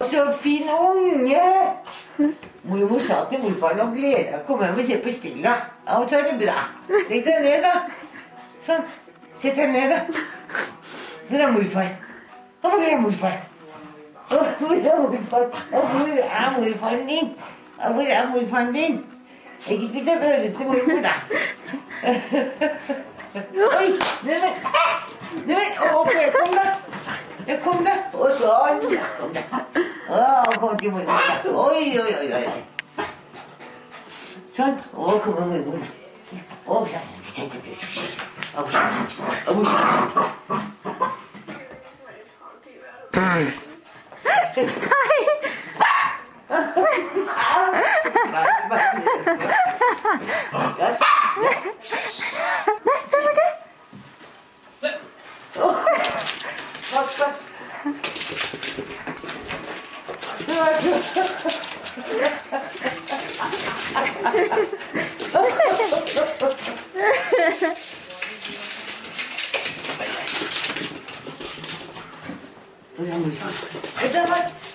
Så fin unge! Mormor sa til morfaren og gleda deg å komme hjem og se på Stella. Ja, og så er det bra. Legg deg ned, da. Sånn. Sett deg ned, da. Hvor er morfar? Hvor er morfar? Hvor er morfar? Hvor er morfaren din? Hvor er morfaren din? Ikke spis opp øret til mormor, da. Oi! Neimen, kom da. Kom da. Og sånn. Kom da. Kom til mormor, da. Oi. Sånn. Kom med mormor, da. Oi,